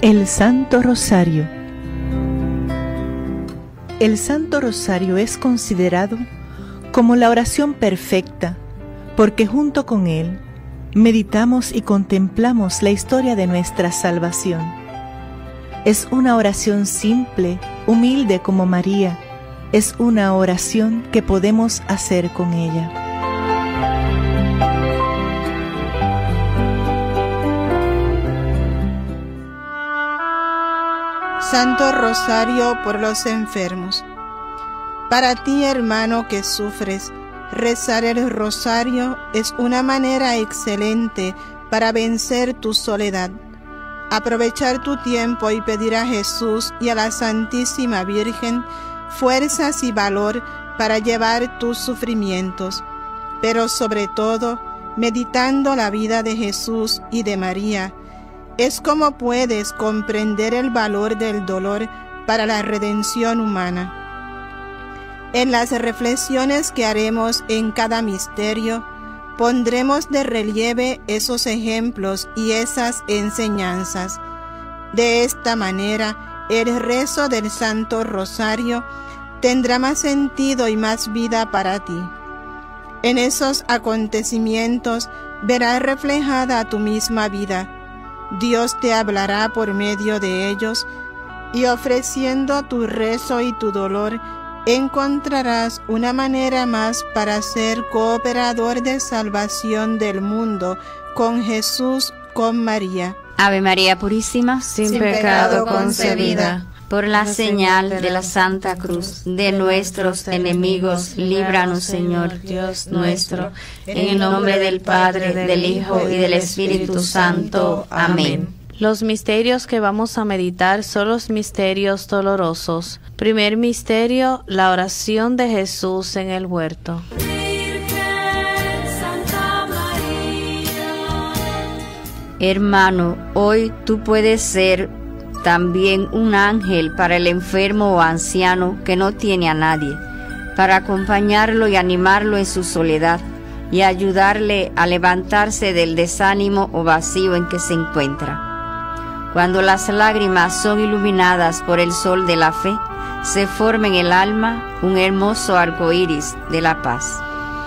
El Santo Rosario. El Santo Rosario es considerado como la oración perfecta, porque junto con él meditamos y contemplamos la historia de nuestra salvación. Es una oración simple, humilde como María. Es una oración que podemos hacer con ella. Santo Rosario por los enfermos. Para ti, hermano que sufres, rezar el rosario es una manera excelente para vencer tu soledad. Aprovechar tu tiempo y pedir a Jesús y a la Santísima Virgen fuerzas y valor para llevar tus sufrimientos, pero sobre todo, meditando la vida de Jesús y de María, es como puedes comprender el valor del dolor para la redención humana. En las reflexiones que haremos en cada misterio, pondremos de relieve esos ejemplos y esas enseñanzas. De esta manera, el rezo del Santo Rosario tendrá más sentido y más vida para ti. En esos acontecimientos verás reflejada tu misma vida. Dios te hablará por medio de ellos, y ofreciendo tu rezo y tu dolor, encontrarás una manera más para ser cooperador de salvación del mundo con Jesús, con María. Ave María Purísima, sin pecado concebida. Por la señal de la Santa Cruz de nuestros enemigos, líbranos, Señor Dios nuestro, en el nombre del Padre, del Hijo y del Espíritu Santo. Amén. Los misterios que vamos a meditar son los misterios dolorosos. Primer misterio, la oración de Jesús en el huerto. Hermano, hoy tú puedes ser también un ángel para el enfermo o anciano que no tiene a nadie, para acompañarlo y animarlo en su soledad y ayudarle a levantarse del desánimo o vacío en que se encuentra. Cuando las lágrimas son iluminadas por el sol de la fe, se forma en el alma un hermoso arco iris de la paz.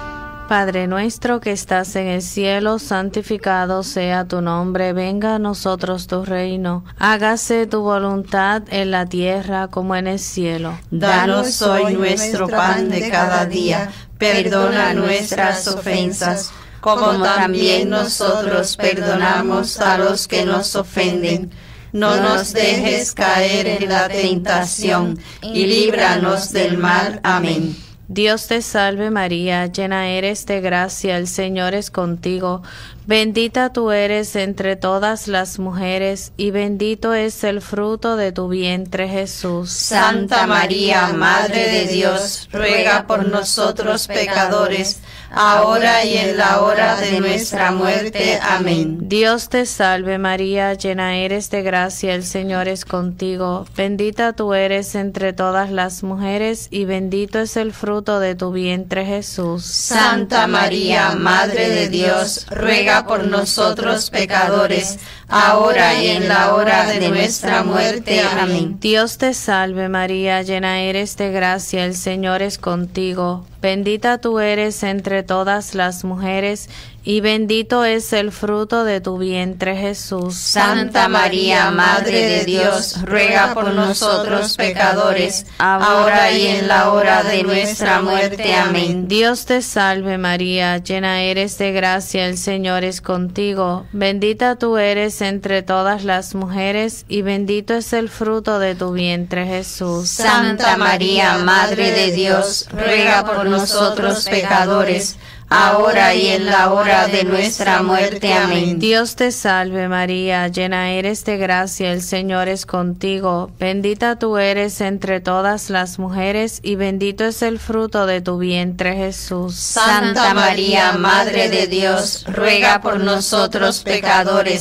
Padre nuestro que estás en el cielo, santificado sea tu nombre, venga a nosotros tu reino, hágase tu voluntad en la tierra como en el cielo. Danos hoy nuestro pan de cada día, perdona nuestras ofensas, como también nosotros perdonamos a los que nos ofenden. No nos dejes caer en la tentación, y líbranos del mal. Amén. Dios te salve María, llena eres de gracia, el Señor es contigo. Bendita tú eres entre todas las mujeres, y bendito es el fruto de tu vientre, Jesús. Santa María, Madre de Dios, ruega por nosotros pecadores, ahora y en la hora de nuestra muerte. Amén. Dios te salve María, llena eres de gracia, el Señor es contigo. Bendita tú eres entre todas las mujeres, y bendito es el fruto de tu vientre, Jesús. Santa María, Madre de Dios, ruega por nosotros pecadores, ahora y en la hora de nuestra muerte. Amén. Dios te salve María, llena eres de gracia, el Señor es contigo. Bendita tú eres entre todas las mujeres, y bendito es el fruto de tu vientre, Jesús. Santa María, Madre de Dios, ruega por nosotros pecadores, ahora y en la hora de nuestra muerte. Amén. Dios te salve María, llena eres de gracia, el Señor es contigo. Bendita tú eres entre todas las mujeres, y bendito es el fruto de tu vientre, Jesús. Santa María, Madre de Dios, ruega por nosotros pecadores, ahora y en la hora de nuestra muerte. Amén. Dios te salve María, llena eres de gracia, el Señor es contigo. Bendita tú eres entre todas las mujeres, y bendito es el fruto de tu vientre, Jesús. Santa María, Madre de Dios, ruega por nosotros pecadores,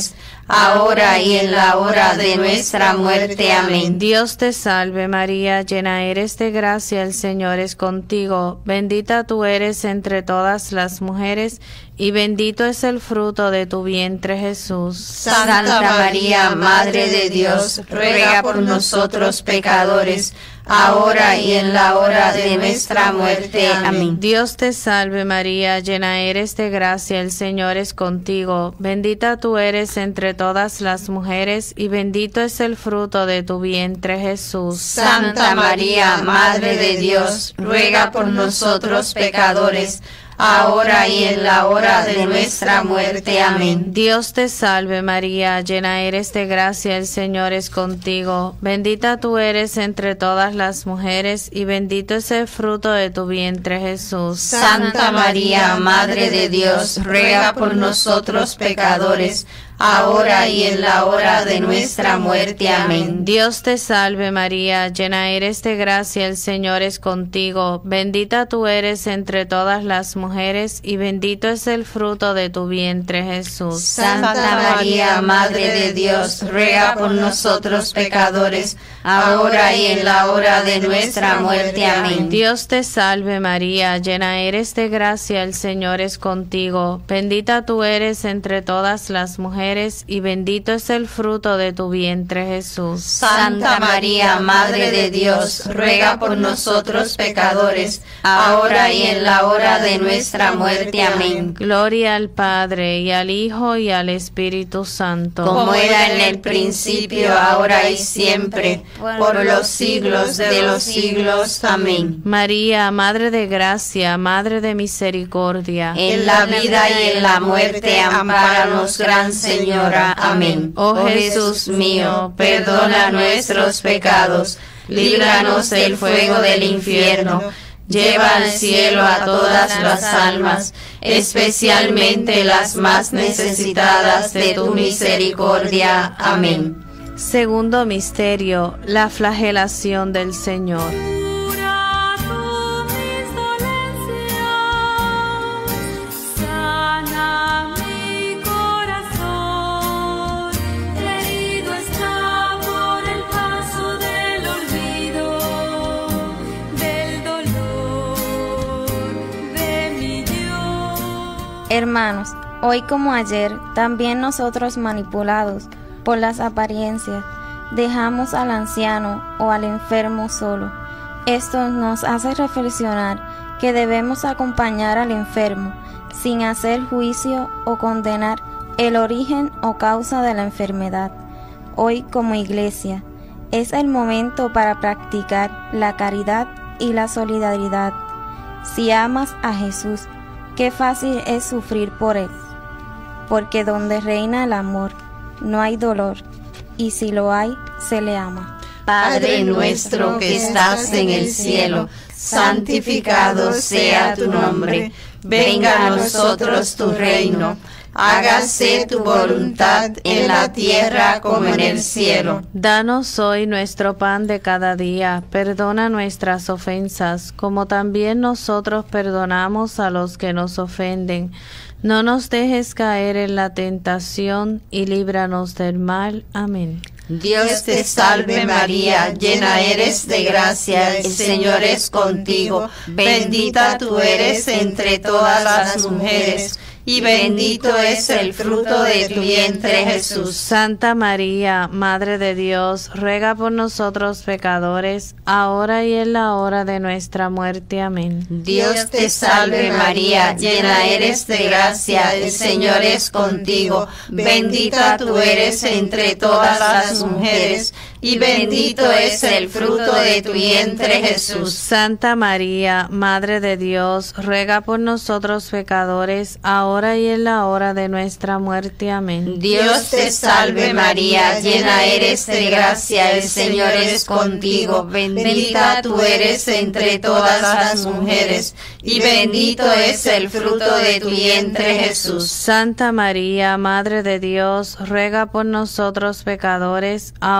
ahora y en la hora de nuestra muerte. Amén. Dios te salve María, llena eres de gracia, el Señor es contigo, bendita tú eres entre todas las mujeres, y bendito es el fruto de tu vientre, Jesús. Santa María, Madre de Dios, ruega por nosotros pecadores, ahora y en la hora de nuestra muerte. Amén. Dios te salve María, llena eres de gracia, el Señor es contigo, bendita tú eres entre todas las mujeres, y bendito es el fruto de tu vientre, Jesús. Santa María, Madre de Dios, ruega por nosotros pecadores, ahora y en la hora de nuestra muerte. Amén. Dios te salve María, llena eres de gracia, el Señor es contigo, bendita tú eres entre todas las mujeres, y bendito es el fruto de tu vientre, Jesús. Santa María, Madre de Dios, ruega por nosotros pecadores, ahora y en la hora de nuestra muerte. Amén. Dios te salve María, llena eres de gracia, el Señor es contigo, bendita tú eres entre todas las mujeres, y bendito es el fruto de tu vientre, Jesús. Santa María, Madre de Dios, ruega por nosotros pecadores, ahora y en la hora de nuestra muerte. Amén. Dios te salve María, llena eres de gracia, el Señor es contigo, bendita tú eres entre todas las mujeres, y bendito es el fruto de tu vientre, Jesús. Santa María, Madre de Dios, ruega por nosotros pecadores, ahora y en la hora de nuestra muerte. Amén. Gloria al Padre, y al Hijo, y al Espíritu Santo. Como era en el principio, ahora y siempre, por los siglos de los siglos. Amén. María, Madre de Gracia, Madre de Misericordia, en la vida y en la muerte, ampáranos, Gran Señora. Amén. Oh Jesús mío, perdona nuestros pecados, líbranos del fuego del infierno, lleva al cielo a todas las almas, especialmente las más necesitadas de tu misericordia. Amén. Segundo misterio, la flagelación del Señor. Hermanos, hoy como ayer, también nosotros manipulados por las apariencias, dejamos al anciano o al enfermo solo. Esto nos hace reflexionar que debemos acompañar al enfermo sin hacer juicio o condenar el origen o causa de la enfermedad. Hoy como iglesia, es el momento para practicar la caridad y la solidaridad. Si amas a Jesús, qué fácil es sufrir por Él, porque donde reina el amor, no hay dolor, y si lo hay, se le ama. Padre nuestro que estás en el cielo, santificado sea tu nombre. Venga a nosotros tu reino. Hágase tu voluntad en la tierra como en el cielo. Danos hoy nuestro pan de cada día. Perdona nuestras ofensas, como también nosotros perdonamos a los que nos ofenden. No nos dejes caer en la tentación y líbranos del mal. Amén. Dios te salve María, llena eres de gracia, el Señor es contigo. Bendita tú eres entre todas las mujeres, y bendito es el fruto de tu vientre, Jesús. Santa María, Madre de Dios, ruega por nosotros pecadores, ahora y en la hora de nuestra muerte. Amén. Dios te salve María, llena eres de gracia, el Señor es contigo. Bendita tú eres entre todas las mujeres, y bendito es el fruto de tu vientre, Jesús. Santa María, Madre de Dios, ruega por nosotros pecadores, ahora y en la hora de nuestra muerte. Amén. Dios te salve María, llena eres de gracia, el Señor es contigo. Bendita tú eres entre todas las mujeres, y bendito es el fruto de tu vientre, Jesús. Santa María, Madre de Dios, ruega por nosotros pecadores, ahora y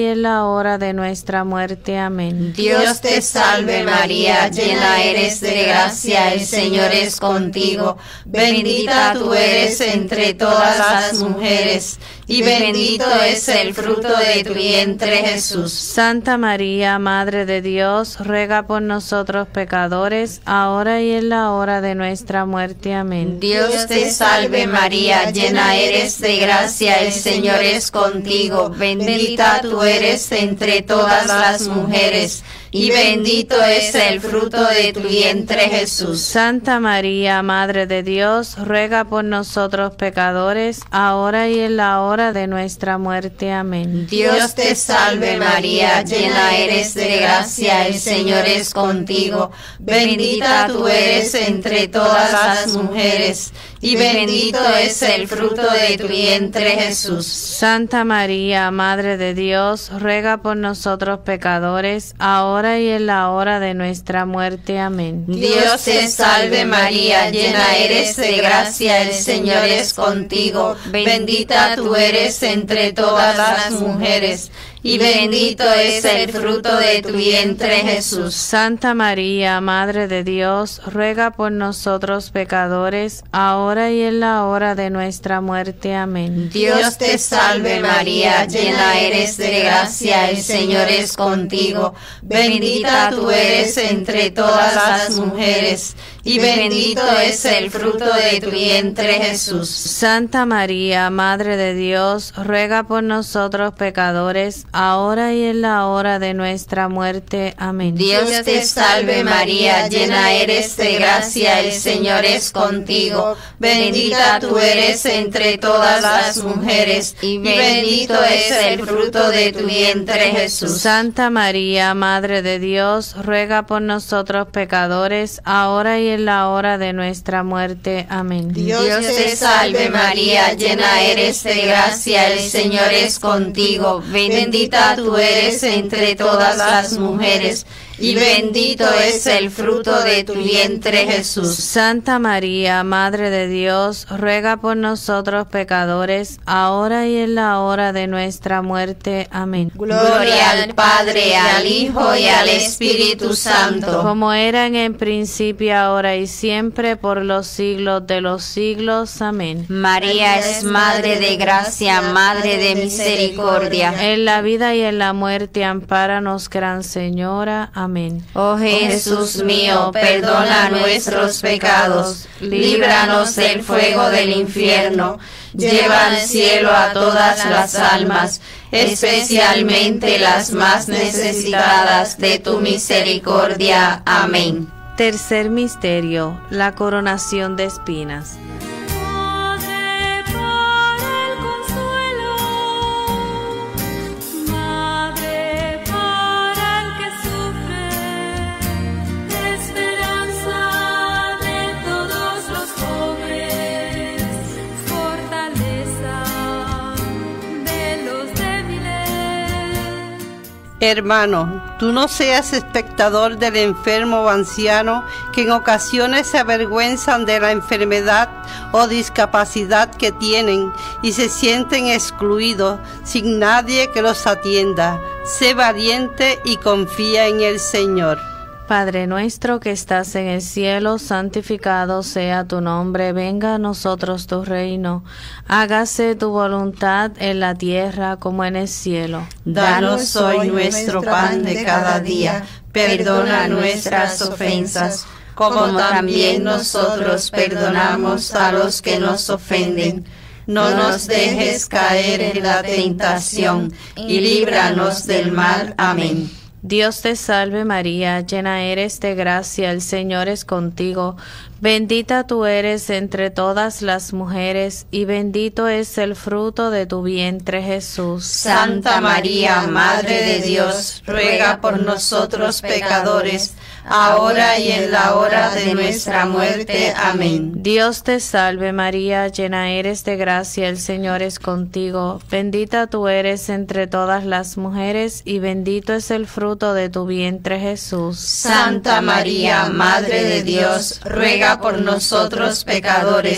y en la hora de nuestra muerte. Amén. Dios te salve María, llena eres de gracia, el Señor es contigo. Bendita tú eres entre todas las mujeres, y bendito es el fruto de tu vientre, Jesús. Santa María, Madre de Dios, ruega por nosotros pecadores, ahora y en la hora de nuestra muerte. Amén. Dios te salve María, llena eres de gracia, el Señor es contigo. Bendita tú eres entre todas las mujeres, y bendito es el fruto de tu vientre, Jesús. Santa María, Madre de Dios, ruega por nosotros pecadores, ahora y en la hora de nuestra muerte. Amén. Dios te salve María, llena eres de gracia, el Señor es contigo. Bendita tú eres entre todas las mujeres, y bendito es el fruto de tu vientre, Jesús. Santa María, Madre de Dios, ruega por nosotros pecadores, ahora y en la hora de nuestra muerte. Amén. Dios te salve María, llena eres de gracia, el Señor es contigo. Bendita tú eres entre todas las mujeres, y bendito es el fruto de tu vientre, Jesús. Santa María, Madre de Dios, ruega por nosotros pecadores, ahora y en la hora de nuestra muerte. Amén. Dios te salve María, llena eres de gracia, el Señor es contigo. Bendita tú eres entre todas las mujeres, y bendito es el fruto de tu vientre, Jesús. Santa María, Madre de Dios, ruega por nosotros pecadores, ahora y en la hora de nuestra muerte. Amén. Dios te salve María, llena eres de gracia, el Señor es contigo. Bendita tú eres entre todas las mujeres, y bendito es el fruto de tu vientre, Jesús. Santa María, Madre de Dios, ruega por nosotros pecadores, ahora y en la hora de nuestra muerte. Amén. Dios te salve María, llena eres de gracia, el Señor es contigo. Bendita tú eres entre todas las mujeres, y bendito es el fruto de tu vientre, Jesús. Santa María, Madre de Dios, ruega por nosotros pecadores, ahora y en la hora de nuestra muerte. Amén. Gloria al Padre, al Hijo y al Espíritu Santo, como era en el principio, ahora y siempre, por los siglos de los siglos. Amén. María es Madre de gracia, Madre de misericordia. En la vida y en la muerte, ampáranos, Gran Señora. Amén. Oh Jesús mío, perdona nuestros pecados, líbranos del fuego del infierno, lleva al cielo a todas las almas, especialmente las más necesitadas de tu misericordia. Amén. Tercer misterio, la coronación de espinas. Hermano, tú no seas espectador del enfermo o anciano que en ocasiones se avergüenzan de la enfermedad o discapacidad que tienen y se sienten excluidos sin nadie que los atienda. Sé valiente y confía en el Señor. Padre nuestro que estás en el cielo, santificado sea tu nombre, venga a nosotros tu reino, hágase tu voluntad en la tierra como en el cielo. Danos hoy nuestro pan de cada día, perdona nuestras ofensas, como también nosotros perdonamos a los que nos ofenden. No nos dejes caer en la tentación, y líbranos del mal. Amén. Dios te salve María, llena eres de gracia, el Señor es contigo. Bendita tú eres entre todas las mujeres, y bendito es el fruto de tu vientre, Jesús. Santa María, Madre de Dios, ruega por nosotros pecadores, ahora y en la hora de nuestra muerte. Amén. Dios te salve María, llena eres de gracia, el Señor es contigo. Bendita tú eres entre todas las mujeres, y bendito es el fruto de tu vientre, Jesús. Santa María, Madre de Dios, ruega por nosotros pecadores,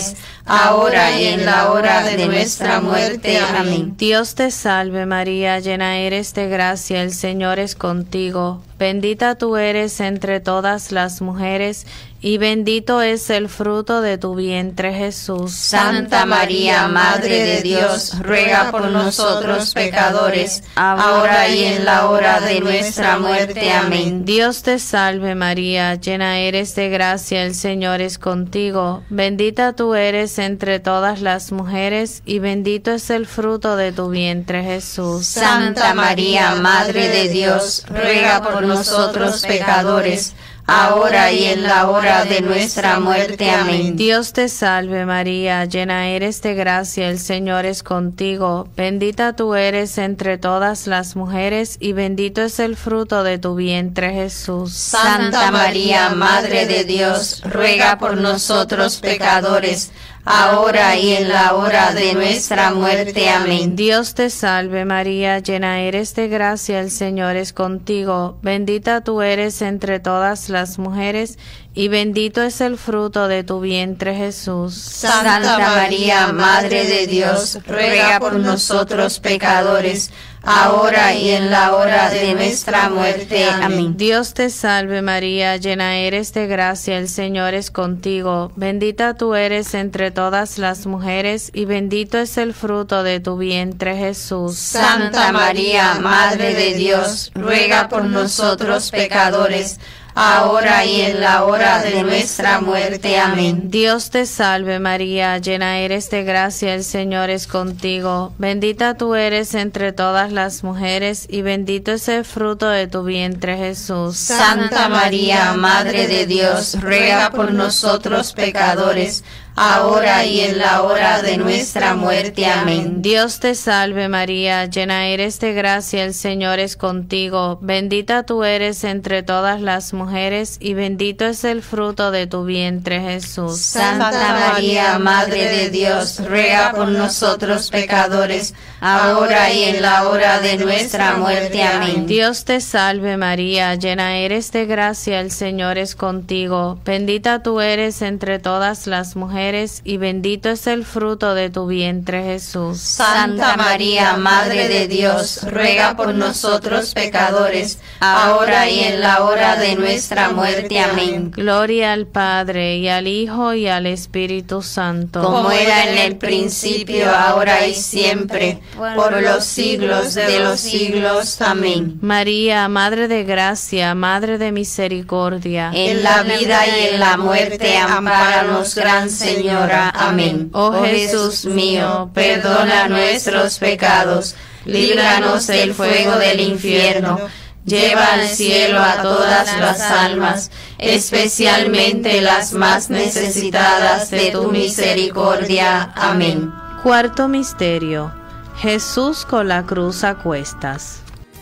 ahora y en la hora de nuestra muerte. Amén. Dios te salve María, llena eres de gracia, el Señor es contigo. Bendita tú eres entre todas las mujeres, y bendito es el fruto de tu vientre, Jesús. Santa María, Madre de Dios, ruega por nosotros pecadores, ahora y en la hora de nuestra muerte. Amén. Dios te salve María, llena eres de gracia, el Señor es contigo. Bendita tú eres entre todas las mujeres, y bendito es el fruto de tu vientre, Jesús. Santa María, Madre de Dios, ruega por nosotros pecadores, ahora y en la hora de nuestra muerte. Amén. Dios te salve María, llena eres de gracia, el Señor es contigo. Bendita tú eres entre todas las mujeres, y bendito es el fruto de tu vientre, Jesús. Santa María, Madre de Dios, ruega por nosotros pecadores, ahora y en la hora de nuestra muerte. Amén. Dios te salve María, llena eres de gracia, el Señor es contigo. Bendita tú eres entre todas las mujeres, y bendito es el fruto de tu vientre, Jesús. Santa María, Madre de Dios, ruega por nosotros pecadores, ahora y en la hora de nuestra muerte. Amén. Dios te salve María, llena eres de gracia, el Señor es contigo. Bendita tú eres entre todas las mujeres, y bendito es el fruto de tu vientre, Jesús. Santa María, Madre de Dios, ruega por nosotros pecadores, ahora y en la hora de nuestra muerte. Amén. Dios te salve María, llena eres de gracia, el Señor es contigo. Bendita tú eres entre todas las mujeres, y bendito es el fruto de tu vientre, Jesús. Santa María, Madre de Dios, ruega por nosotros pecadores, ahora y en la hora de nuestra muerte. Amén. Dios te salve María, llena eres de gracia, el Señor es contigo. Bendita tú eres entre todas las mujeres, y bendito es el fruto de tu vientre, Jesús. Santa María, Madre de Dios, ruega por nosotros pecadores, ahora y en la hora de nuestra muerte. Amén. Dios te salve María, llena eres de gracia, el Señor es contigo. Bendita tú eres entre todas las mujeres, y bendito es el fruto de tu vientre, Jesús. Santa María, Madre de Dios, ruega por nosotros pecadores, ahora y en la hora de nuestra muerte. Amén. Gloria al Padre, y al Hijo, y al Espíritu Santo. Como era en el principio, ahora y siempre, por los siglos de los siglos. Amén. María, Madre de gracia, Madre de misericordia, en la vida y en la muerte, ampáranos, Gran Señora. Amén. Oh Jesús mío, perdona nuestros pecados, líbranos del fuego del infierno, lleva al cielo a todas las almas, especialmente las más necesitadas de tu misericordia. Amén. Cuarto misterio: Jesús con la cruz a cuestas.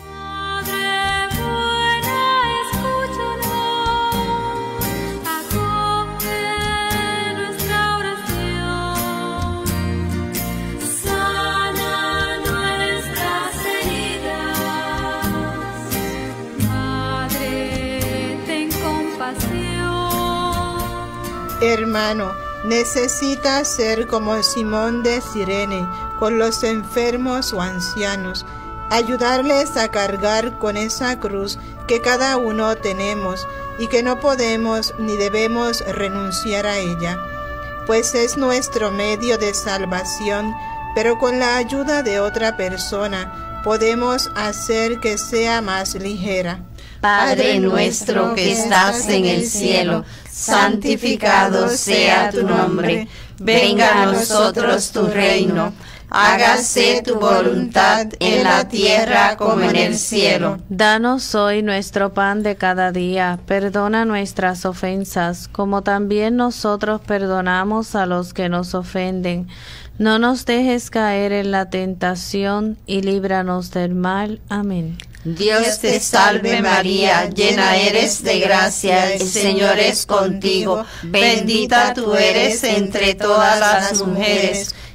Hermano, necesitas ser como Simón de Cirene con los enfermos o ancianos, ayudarles a cargar con esa cruz que cada uno tenemos y que no podemos ni debemos renunciar a ella, pues es nuestro medio de salvación, pero con la ayuda de otra persona podemos hacer que sea más ligera. Padre nuestro que estás en el cielo, santificado sea tu nombre. Venga a nosotros tu reino. Hágase tu voluntad en la tierra como en el cielo. Danos hoy nuestro pan de cada día. Perdona nuestras ofensas, como también nosotros perdonamos a los que nos ofenden. No nos dejes caer en la tentación, y líbranos del mal. Amén. Dios te salve María, llena eres de gracia, el Señor es contigo. Bendita tú eres entre todas las mujeres,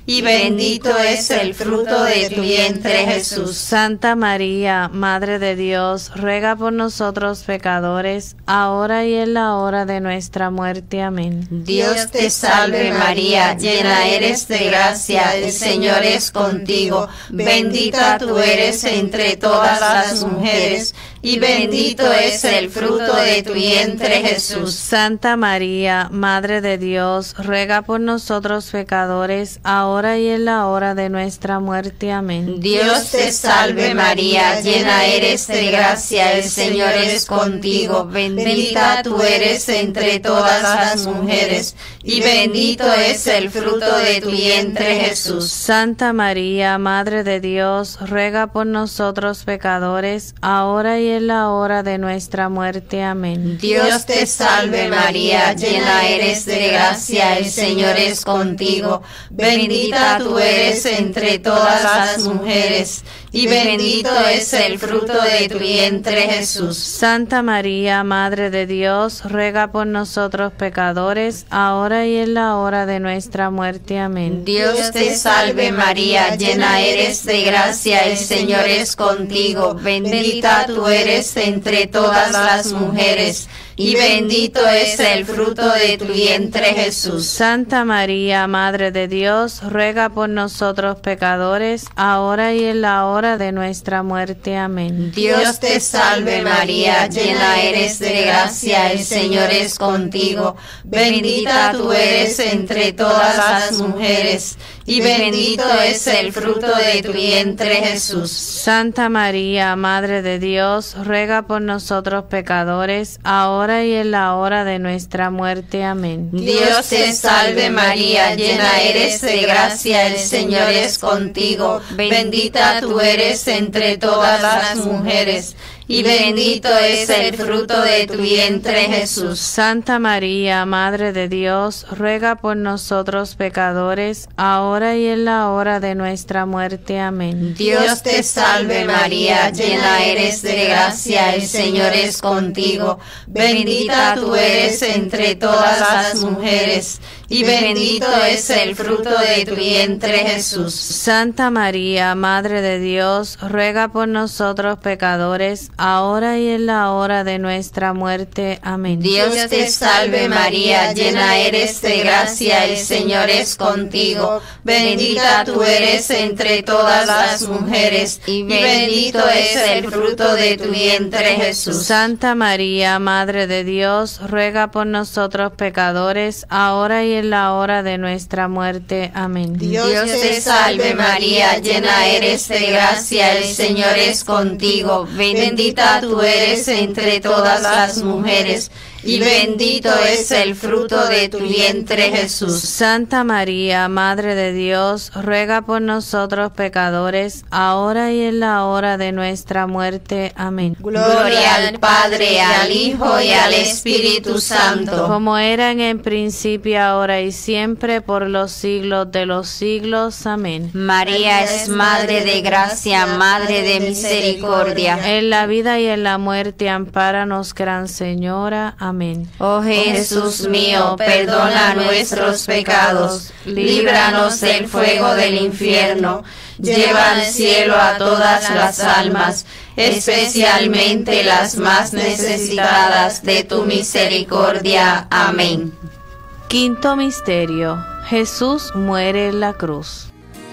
y bendito es el fruto de tu vientre, Jesús. Santa María, Madre de Dios, ruega por nosotros pecadores, ahora y en la hora de nuestra muerte. Amén. Dios te salve María, llena eres de gracia, el Señor es contigo. Bendita tú eres entre todas las mujeres, y bendito es el fruto de tu vientre, Jesús. Santa María, Madre de Dios, ruega por nosotros pecadores, ahora y en la hora de nuestra muerte. Amén. Dios te salve María, llena eres de gracia, el Señor es contigo. Bendita tú eres entre todas las mujeres, y bendito es el fruto de tu vientre, Jesús. Santa María, Madre de Dios, ruega por nosotros pecadores, ahora y en la hora de nuestra muerte. Amén. Dios te salve María, llena eres de gracia, el Señor es contigo. Bendita tú eres entre todas las mujeres, y bendito es el fruto de tu vientre, Jesús. Santa María, Madre de Dios, ruega por nosotros pecadores, ahora y en la hora de nuestra muerte. Amén. Dios te salve María, llena eres de gracia, el Señor es contigo. Bendita tú eres entre todas las mujeres, y bendito es el fruto de tu vientre, Jesús. Santa María, Madre de Dios, ruega por nosotros pecadores, ahora y en la hora de nuestra muerte. Amén. Dios te salve María, llena eres de gracia, el Señor es contigo. Bendita tú eres entre todas las mujeres, y bendito es el fruto de tu vientre, Jesús. Santa María, Madre de Dios, ruega por nosotros pecadores, ahora y en la hora de nuestra muerte. Amén. Dios te salve María, llena eres de gracia, el Señor es contigo. Bendita tú eres entre todas las mujeres, y bendito es el fruto de tu vientre, Jesús. Santa María, Madre de Dios, ruega por nosotros pecadores, ahora y en la hora de nuestra muerte. Amén. Dios te salve María, llena eres de gracia, el Señor es contigo. Bendita tú eres entre todas las mujeres, y bendito es el fruto de tu vientre, Jesús. Santa María, Madre de Dios, ruega por nosotros pecadores, ahora y en la hora de nuestra muerte. Amén. Dios te salve María, llena eres de gracia, el Señor es contigo. Bendita tú eres entre todas las mujeres, y bendito es el fruto de tu vientre, Jesús. Santa María, Madre de Dios, ruega por nosotros pecadores, ahora y en la hora de nuestra muerte. Amén. Dios te salve María, llena eres de gracia, el Señor es contigo. Bendita tú eres entre todas las mujeres, y bendito es el fruto de tu vientre, Jesús. Santa María, Madre de Dios, ruega por nosotros pecadores, ahora y en la hora de nuestra muerte. Amén. Gloria al Padre, al Hijo y al Espíritu Santo, como era en el principio, ahora y siempre, por los siglos de los siglos. Amén. María es Madre de gracia, Madre de misericordia. En la vida y en la muerte, ampáranos, Gran Señora. Amén. Oh Jesús mío, perdona nuestros pecados, líbranos del fuego del infierno, lleva al cielo a todas las almas, especialmente las más necesitadas de tu misericordia. Amén. Quinto misterio: Jesús muere en la cruz.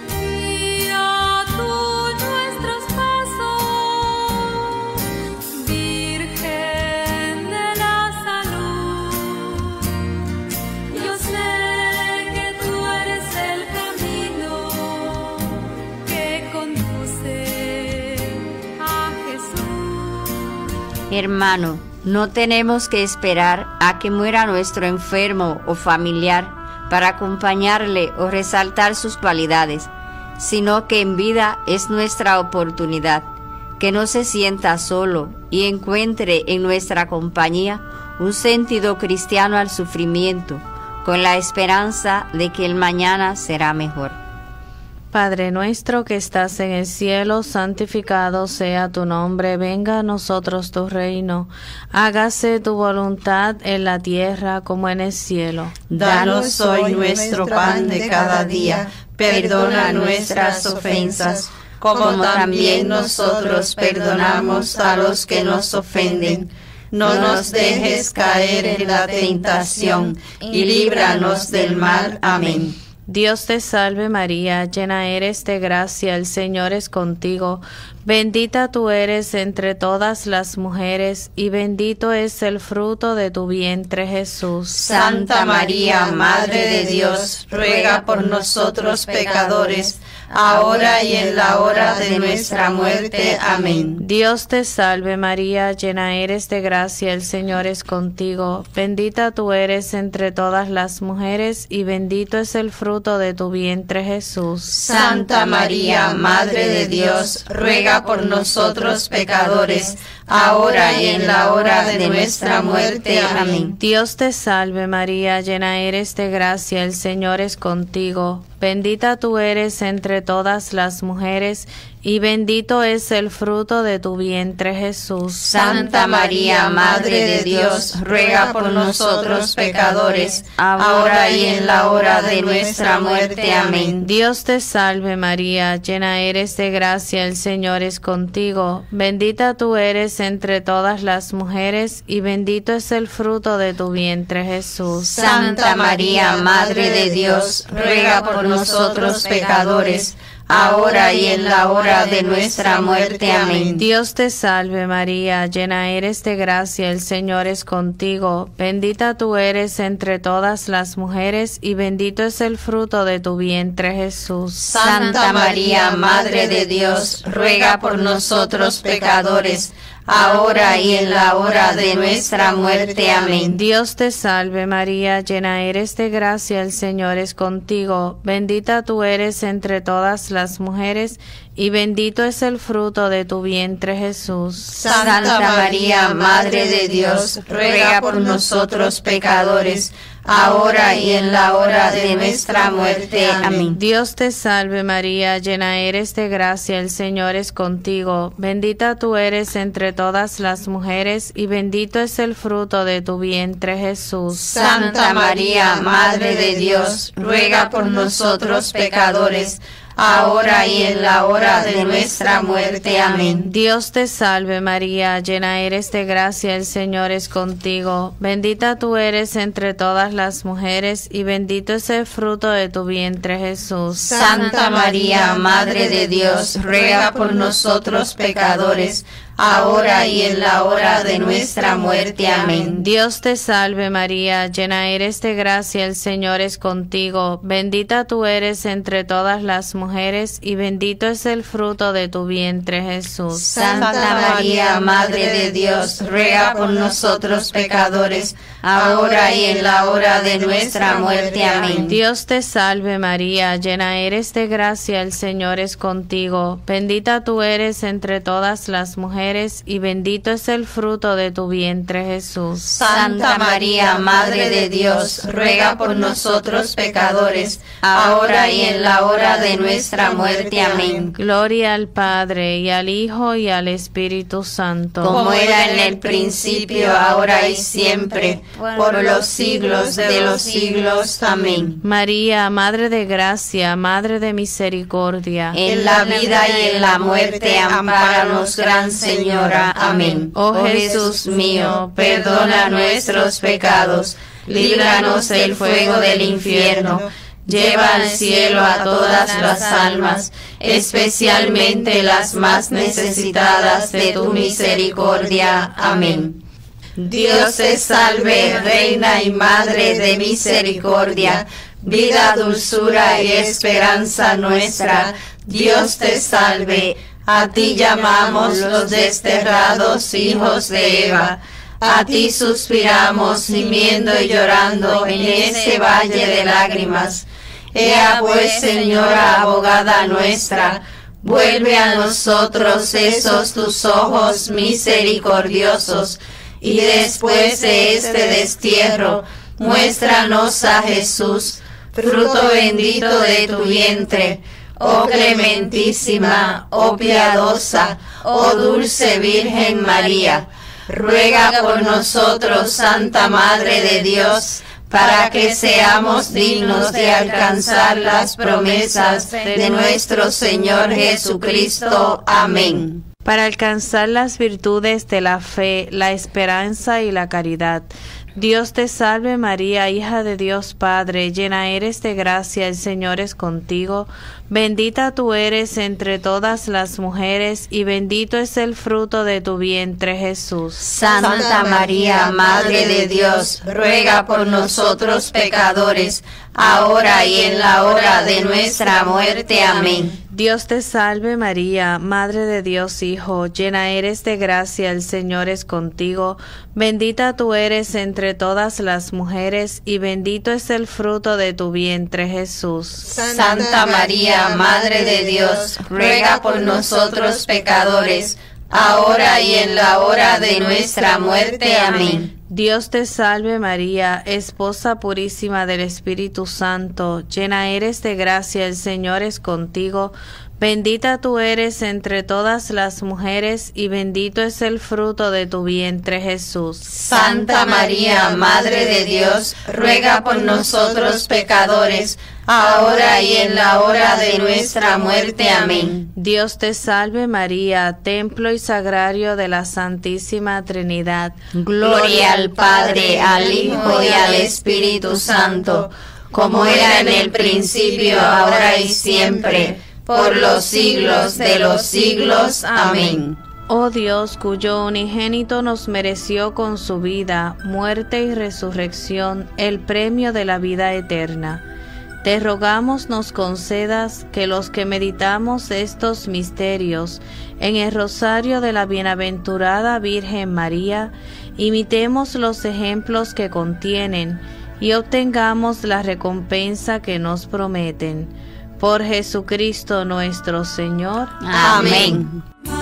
Hermano, no tenemos que esperar a que muera nuestro enfermo o familiar para acompañarle o resaltar sus cualidades, sino que en vida es nuestra oportunidad, que no se sienta solo y encuentre en nuestra compañía un sentido cristiano al sufrimiento, con la esperanza de que el mañana será mejor. Padre nuestro que estás en el cielo, santificado sea tu nombre, venga a nosotros tu reino, hágase tu voluntad en la tierra como en el cielo. Danos hoy nuestro pan de cada día, perdona nuestras ofensas, como también nosotros perdonamos a los que nos ofenden. No nos dejes caer en la tentación, y líbranos del mal. Amén. Dios te salve María, llena eres de gracia, el Señor es contigo. Bendita tú eres entre todas las mujeres, y bendito es el fruto de tu vientre, Jesús. Santa María, Madre de Dios, ruega por nosotros pecadores, ahora y en la hora de nuestra muerte. Amén. Dios te salve María, llena eres de gracia, el Señor es contigo. Bendita tú eres entre todas las mujeres, y bendito es el fruto de tu vientre, Jesús. Santa María, Madre de Dios, ruega por nosotros pecadores, ahora y en la hora de nuestra muerte. Amén. Dios te salve María, llena eres de gracia, el Señor es contigo. Bendita tú eres entre todas las mujeres, y bendito es el fruto de tu vientre, Jesús. Santa María, Madre de Dios, ruega por nosotros pecadores, ahora y en la hora de nuestra muerte. Amén. Dios te salve María, llena eres de gracia, el Señor es contigo. Bendita tú eres entre todas las mujeres, y bendito es el fruto de tu vientre, Jesús. Santa María, Madre de Dios, ruega por nosotros pecadores, ahora y en la hora de nuestra muerte. Amén. Dios te salve María, llena eres de gracia, el Señor es contigo. Bendita tú eres entre todas las mujeres, y bendito es el fruto de tu vientre, Jesús. Santa María, Madre de Dios, ruega por nosotros pecadores, ahora y en la hora de nuestra muerte. Amén. Dios te salve María, llena eres de gracia, el Señor es contigo. Bendita tú eres entre todas las mujeres, y bendito es el fruto de tu vientre, Jesús. Santa María, Madre de Dios, ruega por nosotros pecadores, ahora y en la hora de nuestra muerte. Amén. Dios te salve María, llena eres de gracia, el Señor es contigo. Bendita tú eres entre todas las mujeres, y bendito es el fruto de tu vientre, Jesús. Santa María, Madre de Dios, ruega por nosotros pecadores, ahora y en la hora de nuestra muerte. Amén. Dios te salve María, llena eres de gracia, el Señor es contigo. Bendita tú eres entre todas las mujeres, y bendito es el fruto de tu vientre, Jesús. Santa María, Madre de Dios, ruega por nosotros pecadores, ahora y en la hora de nuestra muerte. Amén. Dios te salve María, llena eres de gracia, el Señor es contigo. Bendita tú eres entre todas las mujeres, y bendito es el fruto de tu vientre, Jesús. Santa María, Madre de Dios, ruega por nosotros pecadores, ahora y en la hora de nuestra muerte. Amén. Dios te salve María, llena eres de gracia, el Señor es contigo. Bendita tú eres entre todas las mujeres, y bendito es el fruto de tu vientre, Jesús. Santa María, Madre de Dios, ruega por nosotros pecadores, ahora y en la hora de nuestra muerte. Amén. Gloria al Padre, y al Hijo, y al Espíritu Santo. Como era en el principio, ahora y siempre, por los siglos de los siglos. Amén. María, Madre de gracia, Madre de misericordia, en la vida y en la muerte, ampáranos, Gran Señora. Amén. Oh Jesús mío, perdona nuestros pecados, líbranos del fuego del infierno, lleva al cielo a todas las almas, especialmente las más necesitadas de tu misericordia. Amén. Dios te salve, Reina y Madre de misericordia, vida, dulzura y esperanza nuestra. Dios te salve. A ti llamamos los desterrados hijos de Eva, a ti suspiramos gimiendo y llorando en este valle de lágrimas. Ea pues, Señora abogada nuestra, vuelve a nosotros esos tus ojos misericordiosos, y después de este destierro, muéstranos a Jesús, fruto bendito de tu vientre. Oh clementísima, oh piadosa, oh dulce Virgen María, ruega por nosotros, Santa Madre de Dios, para que seamos dignos de alcanzar las promesas de nuestro Señor Jesucristo. Amén. Para alcanzar las virtudes de la fe, la esperanza y la caridad. Dios te salve María, hija de Dios Padre, llena eres de gracia, el Señor es contigo. Bendita tú eres entre todas las mujeres, y bendito es el fruto de tu vientre, Jesús. Santa María, Madre de Dios, ruega por nosotros pecadores, ahora y en la hora de nuestra muerte. Amén. Dios te salve María, Madre de Dios Hijo, llena eres de gracia, el Señor es contigo. Bendita tú eres entre todas las mujeres, y bendito es el fruto de tu vientre, Jesús. Santa María, Madre de Dios, ruega por nosotros pecadores, ahora y en la hora de nuestra muerte. Amén. Dios te salve María, esposa purísima del Espíritu Santo, llena eres de gracia, el Señor es contigo. Bendita tú eres entre todas las mujeres, y bendito es el fruto de tu vientre, Jesús. Santa María, Madre de Dios, ruega por nosotros pecadores, ahora y en la hora de nuestra muerte. Amén. Dios te salve María, templo y sagrario de la Santísima Trinidad. Gloria al Padre, al Hijo y al Espíritu Santo, como era en el principio, ahora y siempre, por los siglos de los siglos. Amén. Oh Dios, cuyo unigénito nos mereció con su vida, muerte y resurrección el premio de la vida eterna, te rogamos nos concedas que los que meditamos estos misterios en el rosario de la bienaventurada Virgen María, imitemos los ejemplos que contienen y obtengamos la recompensa que nos prometen. Por Jesucristo nuestro Señor. Amén.